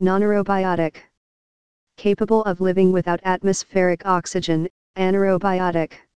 Non-aerobiotic. Capable of living without atmospheric oxygen, anaerobiotic.